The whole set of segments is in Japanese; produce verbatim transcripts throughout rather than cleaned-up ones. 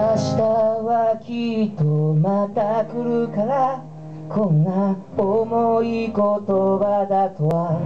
日はきっとまた来るから、こんな重い言葉だとは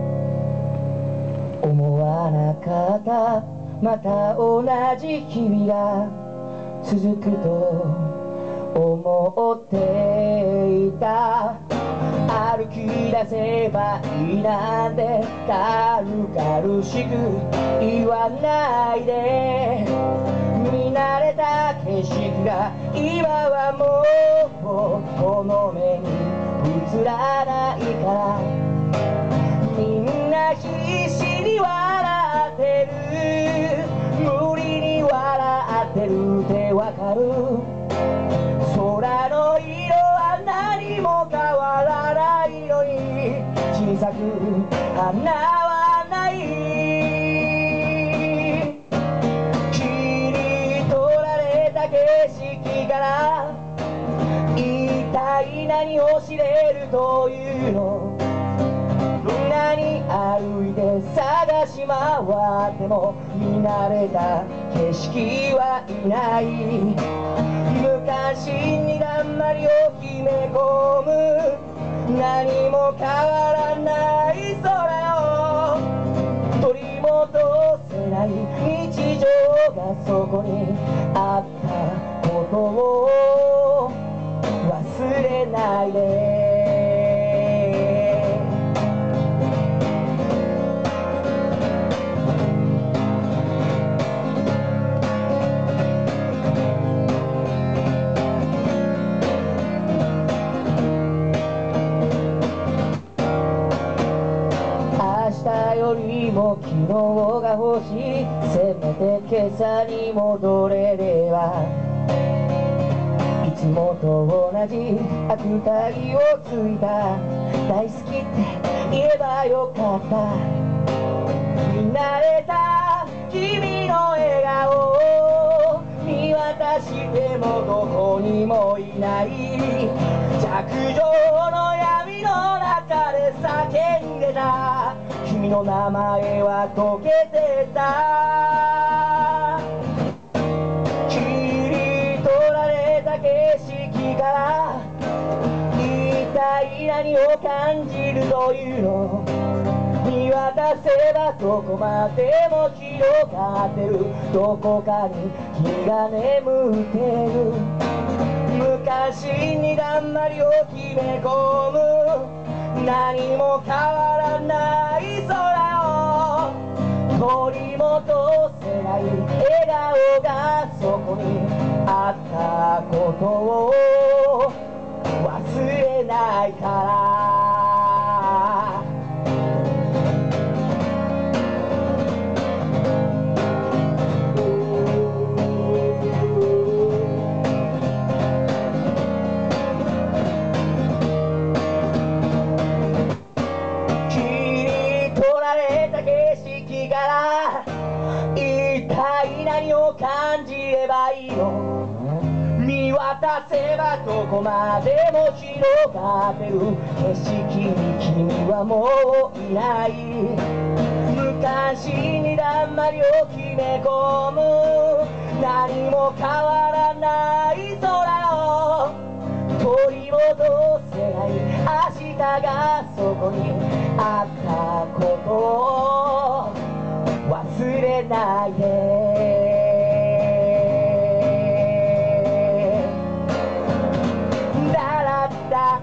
思わなかった。また同じ日々が続くと思っていた。歩き出せばいいなんて軽々しく言わないで。見慣れた景色が今はもうこの目に映らないから、みんな必死に笑ってる、無理に笑ってるってわかる。空の色は何も変わらないのに、小さく花はない。切り取られた景色から一体何を知れるというの。どんなに歩いて探し回っても見慣れた景色はいない。昔にだんまりを決め込む、何も変わらない空を取り戻せない日常がそこにあったことを忘れないで。明日よりも昨日が欲しい。せめて今朝に戻れれば、いつもと同じ悪態をついた。大好きって言えばよかった。見慣れた君の笑顔を見渡してもどこにもいない。弱情の闇の中で叫んでた君の名前は溶けてた。切り取られた景色から一体何を感じるというの。見渡せばどこまでも広がってる、どこかに日が眠ってる。昔にだんまりを決め込む、何も変わらない空を取り戻せない笑顔がそこにあったことを忘れないから。一体何を感じればいいの。見渡せばどこまでも広がってる景色に君はもういない。昔にだんまりを決め込む、何も変わらない空を取り戻せない明日がそこにあったことを忘れないで。だらだ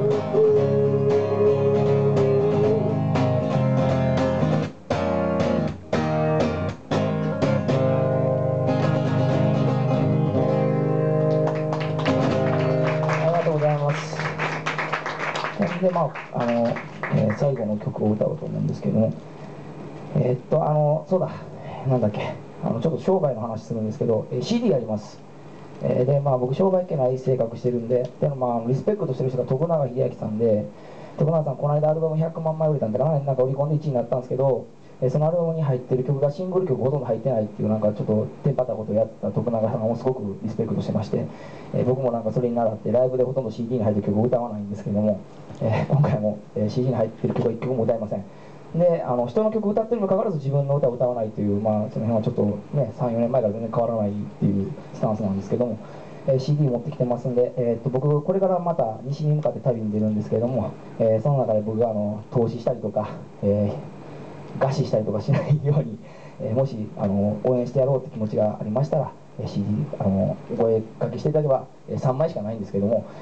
で、まああのえー、最後の曲を歌おうと思うんですけども、えー、っとあのそうだなんだっけあのちょっと商売の話するんですけど、えー、シーディー あります。えー、でまあ僕商売系のいい性格してるんで、でもまあリスペクトしてる人が徳永英明さんで、徳永さんこの間アルバムひゃくまんまい売れたんで、なんかオリコンでいちいになったんですけど、えー、そのアルバムに入ってる曲がシングル曲ほとんど入ってないっていう、なんかちょっとテンパったことをやった徳永さんをすごくリスペクトしてまして、えー、僕もなんかそれに倣ってライブでほとんど シーディー に入ってる曲を歌わないんですけども、えー、今回も、えー、シーディー に入ってる曲はいっきょくも歌いません。 であの人の曲歌ってるにもかかわらず自分の歌を歌わないという、まあ、その辺はちょっとねさんよねんまえから全然変わらないっていうスタンスなんですけども、えー、シーディー 持ってきてますんで、えー、っと僕これからまた西に向かって旅に出るんですけれども、えー、その中で僕があの投資したりとか、えー、餓死したりとかしないように、えー、もしあの応援してやろうって気持ちがありましたら、えー、シーディー あのお声かけしていただければ、えー、さんまいしかないんですけども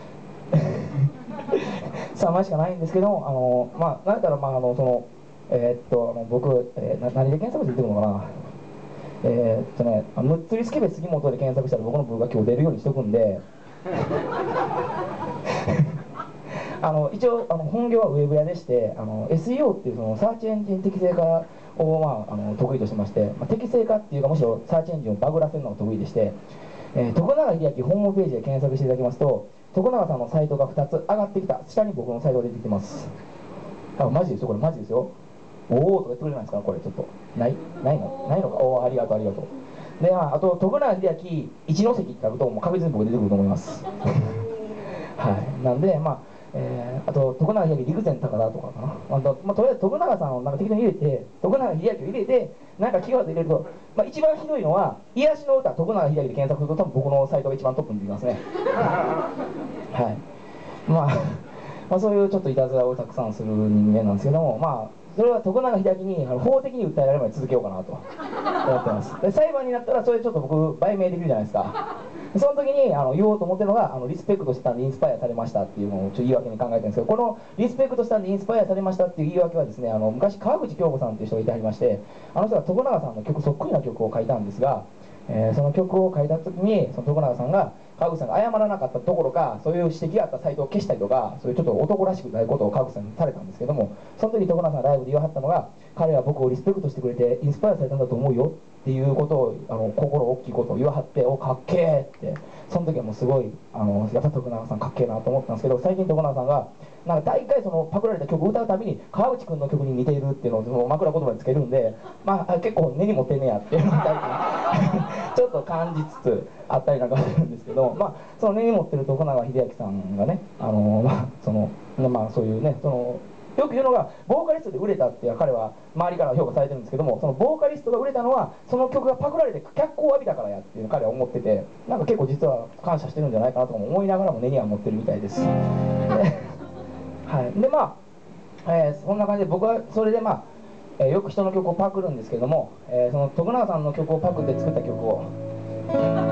さんまいしかないんですけども、あのまあなんだったらまああのそのえー、っとあの僕、えー、な何で検索で出てくるのかな、えー、っとねむっつりスケベ杉本で検索したら僕の部が今日出るようにしとくんであの一応あの本業はウェブ屋でして、あの エスイーオー っていうそのサーチエンジン適正化を、まあ、あの得意としてまして、まあ、適正化っていうかむしろサーチエンジンをバグらせるのが得意でして、えー、徳永英明ホームページで検索していただきますと徳永さんのサイトがふたつ上がってきた下に僕のサイトが出てきてます。あマジですよ、これマジですよ。おおとか言ってくれないですか、これちょっとないないのないのか、おおありがとうありがとう。で、まあ、あと徳永英明一ノ関って書くともう確実に僕出てくると思いますはいなんでまあえー、あと徳永英明陸前高田とかかな、あと、まあ、とりあえず徳永さんをなんか適当に入れて徳永英明を入れてなんかキーワード入れると、まあ、一番ひどいのは癒しの歌徳永英明で検索すると多分僕のサイトが一番トップに出てきますねはいまあまあ、そういうちょっといたずらをたくさんする人間なんですけども、まあ、それは徳永英明にあの法的に訴えられるまで続けようかなと思ってますで裁判になったらそれちょっと僕売名できるじゃないですか。その時にあの言おうと思ってるのがあのリスペクトしたんでインスパイアされましたっていうのをちょっと言い訳に考えてるんですけど、このリスペクトしたんでインスパイアされましたっていう言い訳はですね、あの昔川口京子さんっていう人がいてはりまして、あの人が徳永さんの曲そっくりな曲を書いたんですが、えーその曲を書いた時にその徳永さんが川口さんが謝らなかったところか、そういう指摘があったサイトを消したりとか、そういうちょっと男らしくないことを川口さんにされたんですけども、その時徳永さんがライブで言わはったのが、彼は僕をリスペクトしてくれてインスパイアされたんだと思うよっていうことを、あの心大きいことを言わはって、おかっけーって、その時はもうすごいあのやっぱ徳永さんかっけーなと思ったんですけど、最近徳永さんがなんか大体そのパクられた曲を歌うたびに川口君の曲に似ているっていうのをその枕言葉につけるんで、まあ結構根に持ってんねやっていうのがちょっと感じつつあったりなんかするんですけど、まあその根に持ってる徳永英明さんがね、あのまあそのまあそういうね、そのよく言うのがボーカリストで売れたっていう彼は周りから評価されてるんですけども、そのボーカリストが売れたのはその曲がパクられて脚光を浴びたからやっていう彼は思ってて、なんか結構実は感謝してるんじゃないかなとも思いながらも根には持ってるみたいですはいでまあ、えーそんな感じで僕はそれでまあ、えーよく人の曲をパクるんですけども、えーその徳永さんの曲をパクって作った曲を